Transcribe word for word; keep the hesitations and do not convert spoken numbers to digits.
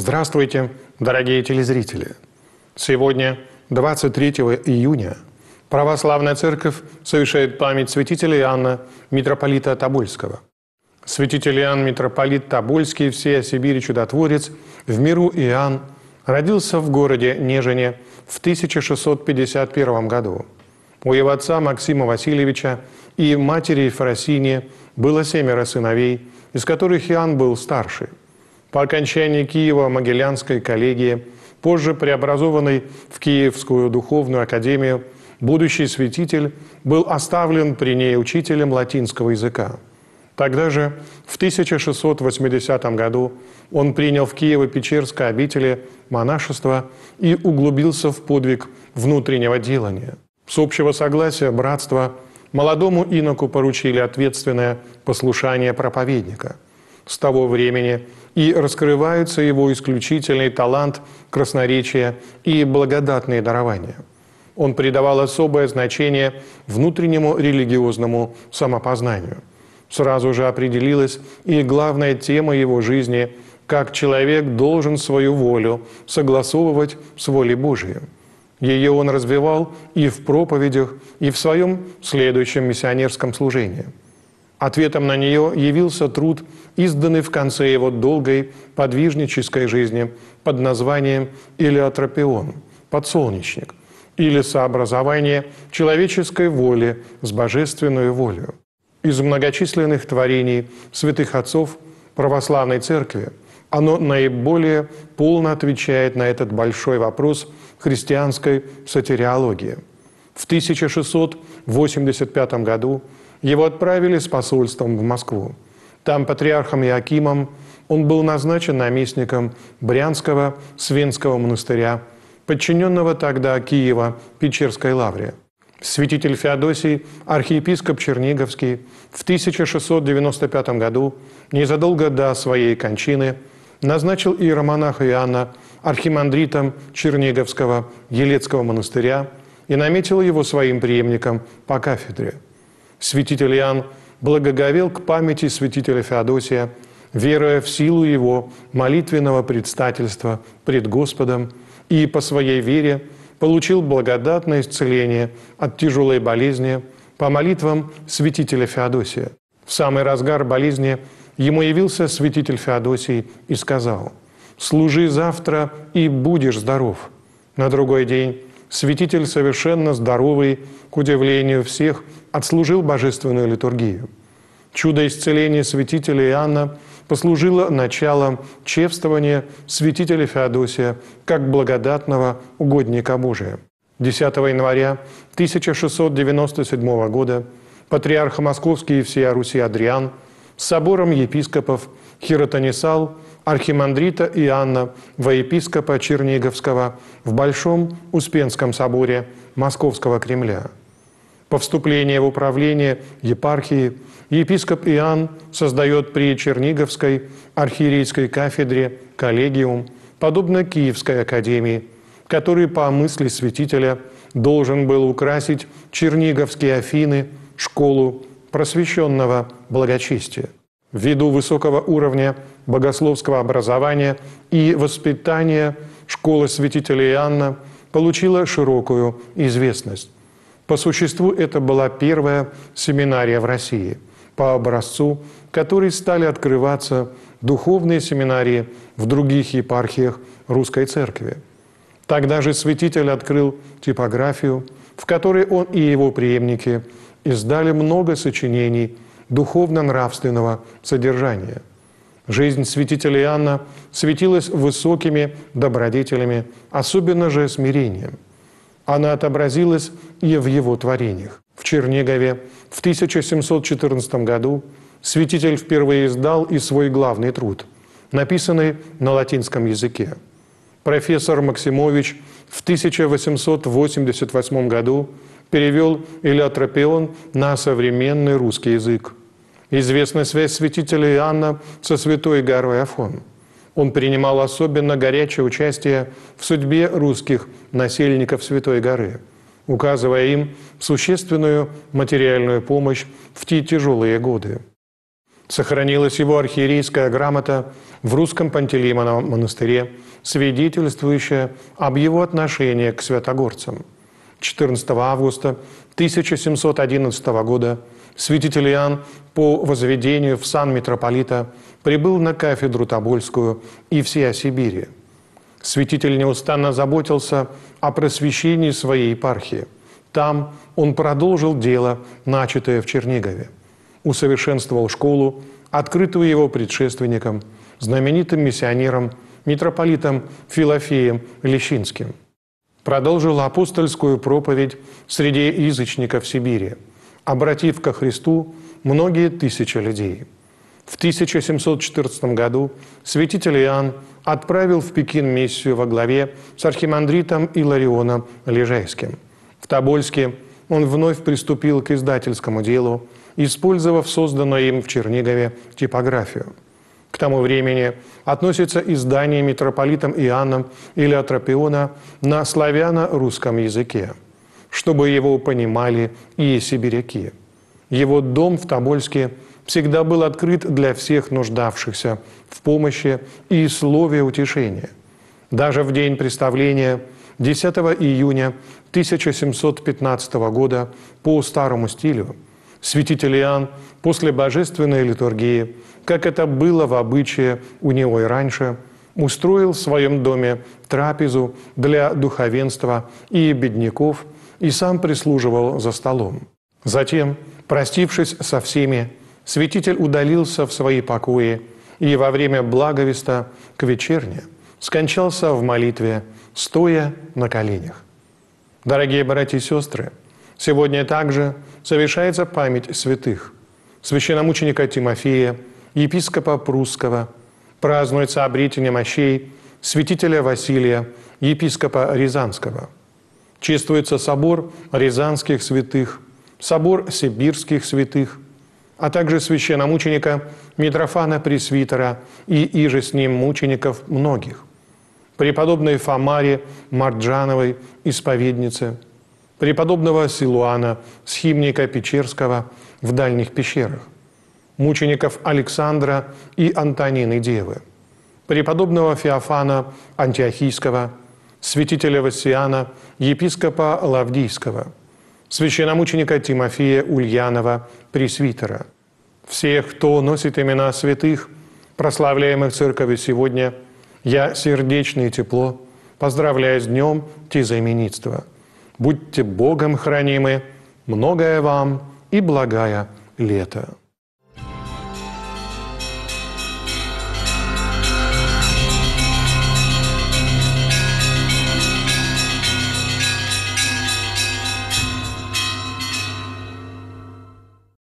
Здравствуйте, дорогие телезрители! Сегодня, двадцать третьего июня, Православная Церковь совершает память святителя Иоанна, митрополита Тобольского. Святитель Иоанн, митрополит Тобольский, всея Сибири чудотворец, в миру Иоанн, родился в городе Нежине в тысяча шестьсот пятьдесят первом году. У его отца Максима Васильевича и матери Ефросинии было семеро сыновей, из которых Иоанн был старший. По окончании Киево-Могилянской коллегии, позже преобразованной в Киевскую духовную академию, будущий святитель был оставлен при ней учителем латинского языка. Тогда же, в тысяча шестьсот восьмидесятом году, он принял в Киево-Печерской обители монашество и углубился в подвиг внутреннего делания. С общего согласия братства молодому иноку поручили ответственное послушание проповедника. С того времени и раскрываются его исключительный талант, красноречие и благодатные дарования. Он придавал особое значение внутреннему религиозному самопознанию. Сразу же определилась и главная тема его жизни, как человек должен свою волю согласовывать с волей Божией. Ее он развивал и в проповедях, и в своем следующем миссионерском служении. Ответом на нее явился труд, изданный в конце его долгой подвижнической жизни под названием «Илиотропион» – «Подсолнечник» или «Сообразование человеческой воли с божественной волей». Из многочисленных творений святых отцов православной церкви оно наиболее полно отвечает на этот большой вопрос христианской сотириологии. В тысяча шестьсот восемьдесят пятом году его отправили с посольством в Москву. Там патриархом Иоакимом он был назначен наместником Брянского Свенского монастыря, подчиненного тогда Киево-Печерской лавре. Святитель Феодосий, архиепископ Черниговский, в тысяча шестьсот девяносто пятом году, незадолго до своей кончины, назначил иеромонаха Иоанна архимандритом Черниговского Елецкого монастыря и наметил его своим преемником по кафедре. Святитель Иоанн благоговел к памяти святителя Феодосия, веруя в силу его молитвенного предстательства пред Господом, и по своей вере получил благодатное исцеление от тяжелой болезни по молитвам святителя Феодосия. В самый разгар болезни ему явился святитель Феодосий и сказал: «Служи завтра, и будешь здоров». На другой день святитель, совершенно здоровый, к удивлению всех, отслужил божественную литургию. Чудо исцеления святителя Иоанна послужило началом чествования святителя Феодосия как благодатного угодника Божия. десятого января тысяча шестьсот девяносто седьмого года патриарх Московский и всея Руси Адриан с собором епископов хиротонисал архимандрита Иоанна во епископа Черниговского в Большом Успенском соборе Московского Кремля. По вступлении в управление епархии епископ Иоанн создает при Черниговской архиерейской кафедре коллегиум, подобно Киевской академии, который по мысли святителя должен был украсить черниговские Афины, школу просвещенного благочестия. Ввиду высокого уровня богословского образования и воспитания школа святителя Иоанна получила широкую известность. По существу это была первая семинария в России, по образцу которой стали открываться духовные семинарии в других епархиях Русской Церкви. Тогда же святитель открыл типографию, в которой он и его преемники издали много сочинений духовно-нравственного содержания. Жизнь святителя Иоанна светилась высокими добродетелями, особенно же смирением. Она отобразилась и в его творениях. В Чернигове в тысяча семьсот четырнадцатом году святитель впервые издал и свой главный труд, написанный на латинском языке. Профессор Максимович в тысяча восемьсот восемьдесят восьмом году перевел «Илиотропион» на современный русский язык. Известна связь святителя Иоанна со святой горой Афон. Он принимал особенно горячее участие в судьбе русских насельников Святой горы, указывая им существенную материальную помощь в те тяжелые годы. Сохранилась его архиерейская грамота в Русском Пантелеймоновом монастыре, свидетельствующая об его отношении к святогорцам. четырнадцатого августа тысяча семьсот одиннадцатого года святитель Иоанн по возведению в сан митрополита прибыл на кафедру Тобольскую и всея Сибири. Святитель неустанно заботился о просвещении своей епархии. Там он продолжил дело, начатое в Чернигове. Усовершенствовал школу, открытую его предшественником, знаменитым миссионером, митрополитом Филофеем Лещинским. Продолжил апостольскую проповедь среди язычников Сибири, обратив ко Христу многие тысячи людей. В тысяча семьсот четырнадцатом году святитель Иоанн отправил в Пекин миссию во главе с архимандритом Иларионом Лежайским. В Тобольске он вновь приступил к издательскому делу, использовав созданную им в Чернигове типографию. К тому времени относится издание митрополитом Иоанном Илиотропиона на славяно-русском языке, чтобы его понимали и сибиряки. Его дом в Тобольске всегда был открыт для всех нуждавшихся в помощи и слове утешения. Даже в день представления десятого июня тысяча семьсот пятнадцатого года по старому стилю святитель Иоанн после божественной литургии, как это было в обычае у него и раньше, устроил в своем доме трапезу для духовенства и бедняков и сам прислуживал за столом. Затем, простившись со всеми, святитель удалился в свои покои и во время благовеста к вечерне скончался в молитве, стоя на коленях. Дорогие братья и сестры, сегодня также совершается память святых: священномученика Тимофея, епископа Прусского, празднуется обретение мощей святителя Василия, епископа Рязанского. Чествуется собор рязанских святых, собор сибирских святых, а также священномученика Митрофана Пресвитера и иже с ним мучеников многих, преподобной Фомаре Марджановой, исповедницы, преподобного Силуана, схимника Печерского в дальних пещерах, мучеников Александра и Антонины Девы, преподобного Феофана Антиохийского, святителя Вассиана, епископа Лавдийского, священномученика Тимофея Ульянова, пресвитера. Всех, кто носит имена святых, прославляемых Церковью сегодня, я сердечно и тепло поздравляю с днем тезаименитства. Будьте Богом хранимы, многое вам и благая лето.